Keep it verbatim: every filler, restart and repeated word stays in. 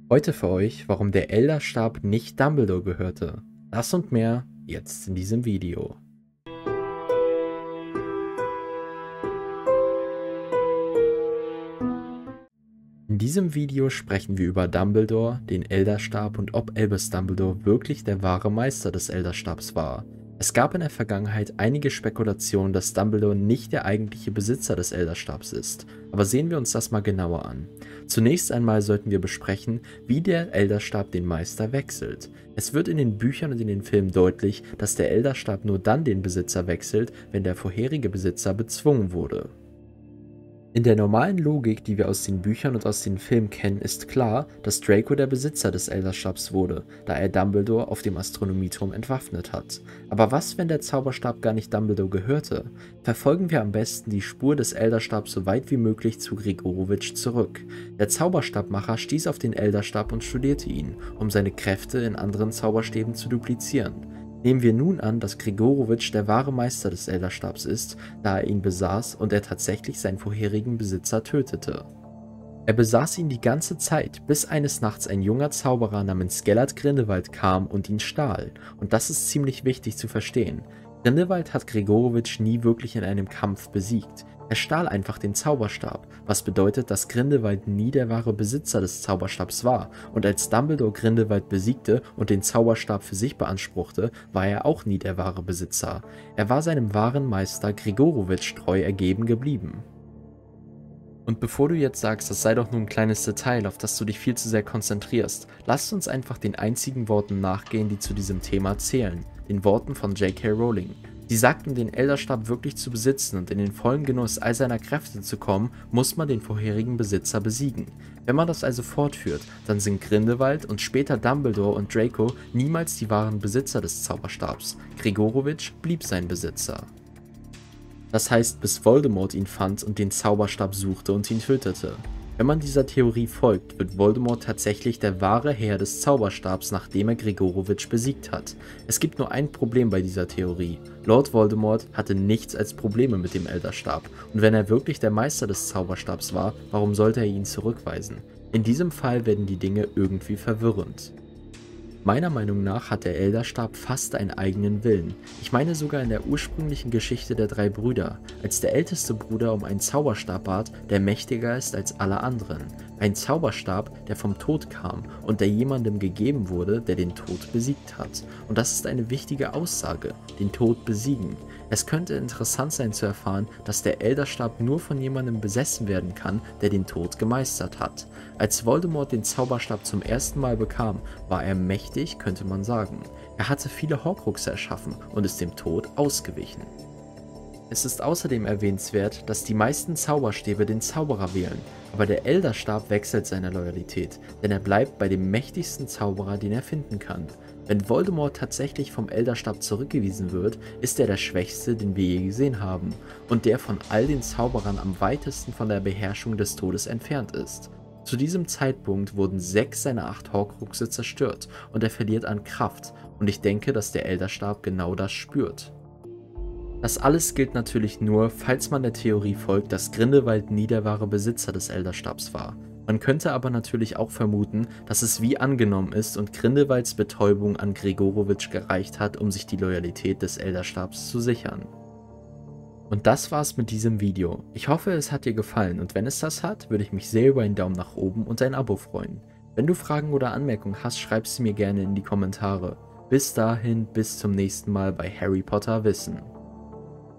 Heute für euch, warum der Elderstab nicht Dumbledore gehörte. Das und mehr jetzt in diesem Video. In diesem Video sprechen wir über Dumbledore, den Elderstab und ob Albus Dumbledore wirklich der wahre Meister des Elderstabs war. Es gab in der Vergangenheit einige Spekulationen, dass Dumbledore nicht der eigentliche Besitzer des Elderstabs ist, aber sehen wir uns das mal genauer an. Zunächst einmal sollten wir besprechen, wie der Elderstab den Meister wechselt. Es wird in den Büchern und in den Filmen deutlich, dass der Elderstab nur dann den Besitzer wechselt, wenn der vorherige Besitzer bezwungen wurde. In der normalen Logik, die wir aus den Büchern und aus den Filmen kennen, ist klar, dass Draco der Besitzer des Elderstabs wurde, da er Dumbledore auf dem Astronomieturm entwaffnet hat. Aber was, wenn der Zauberstab gar nicht Dumbledore gehörte? Verfolgen wir am besten die Spur des Elderstabs so weit wie möglich zu Gregorowitsch zurück. Der Zauberstabmacher stieß auf den Elderstab und studierte ihn, um seine Kräfte in anderen Zauberstäben zu duplizieren. Nehmen wir nun an, dass Gregorowitsch der wahre Meister des Elderstabs ist, da er ihn besaß und er tatsächlich seinen vorherigen Besitzer tötete. Er besaß ihn die ganze Zeit, bis eines Nachts ein junger Zauberer namens Gellert Grindelwald kam und ihn stahl. Und das ist ziemlich wichtig zu verstehen. Grindelwald hat Gregorowitsch nie wirklich in einem Kampf besiegt. Er stahl einfach den Zauberstab, was bedeutet, dass Grindelwald nie der wahre Besitzer des Zauberstabs war, und als Dumbledore Grindelwald besiegte und den Zauberstab für sich beanspruchte, war er auch nie der wahre Besitzer. Er war seinem wahren Meister Gregorowitsch treu ergeben geblieben. Und bevor du jetzt sagst, das sei doch nur ein kleines Detail, auf das du dich viel zu sehr konzentrierst, lasst uns einfach den einzigen Worten nachgehen, die zu diesem Thema zählen, den Worten von J K Rowling. Sie sagten, den Elderstab wirklich zu besitzen und in den vollen Genuss all seiner Kräfte zu kommen, muss man den vorherigen Besitzer besiegen. Wenn man das also fortführt, dann sind Grindelwald und später Dumbledore und Draco niemals die wahren Besitzer des Zauberstabs. Gregorowitsch blieb sein Besitzer. Das heißt, bis Voldemort ihn fand und den Zauberstab suchte und ihn tötete. Wenn man dieser Theorie folgt, wird Voldemort tatsächlich der wahre Herr des Zauberstabs, nachdem er Gregorowitsch besiegt hat. Es gibt nur ein Problem bei dieser Theorie. Lord Voldemort hatte nichts als Probleme mit dem Elderstab, und wenn er wirklich der Meister des Zauberstabs war, warum sollte er ihn zurückweisen? In diesem Fall werden die Dinge irgendwie verwirrend. Meiner Meinung nach hat der Elderstab fast einen eigenen Willen. Ich meine sogar in der ursprünglichen Geschichte der drei Brüder, als der älteste Bruder um einen Zauberstab bat, der mächtiger ist als alle anderen. Ein Zauberstab, der vom Tod kam und der jemandem gegeben wurde, der den Tod besiegt hat. Und das ist eine wichtige Aussage, den Tod besiegen. Es könnte interessant sein zu erfahren, dass der Elderstab nur von jemandem besessen werden kann, der den Tod gemeistert hat. Als Voldemort den Zauberstab zum ersten Mal bekam, war er mächtig, könnte man sagen. Er hatte viele Horcruxe erschaffen und ist dem Tod ausgewichen. Es ist außerdem erwähnenswert, dass die meisten Zauberstäbe den Zauberer wählen, aber der Elderstab wechselt seine Loyalität, denn er bleibt bei dem mächtigsten Zauberer, den er finden kann. Wenn Voldemort tatsächlich vom Elderstab zurückgewiesen wird, ist er der Schwächste, den wir je gesehen haben, und der von all den Zauberern am weitesten von der Beherrschung des Todes entfernt ist. Zu diesem Zeitpunkt wurden sechs seiner acht Horcruxe zerstört und er verliert an Kraft, und ich denke, dass der Elderstab genau das spürt. Das alles gilt natürlich nur, falls man der Theorie folgt, dass Grindelwald nie der wahre Besitzer des Elderstabs war. Man könnte aber natürlich auch vermuten, dass es wie angenommen ist und Grindelwalds Betäubung an Gregorowitsch gereicht hat, um sich die Loyalität des Elderstabs zu sichern. Und das war's mit diesem Video. Ich hoffe, es hat dir gefallen, und wenn es das hat, würde ich mich sehr über einen Daumen nach oben und ein Abo freuen. Wenn du Fragen oder Anmerkungen hast, schreib sie mir gerne in die Kommentare. Bis dahin, bis zum nächsten Mal bei Harry Potter Wissen.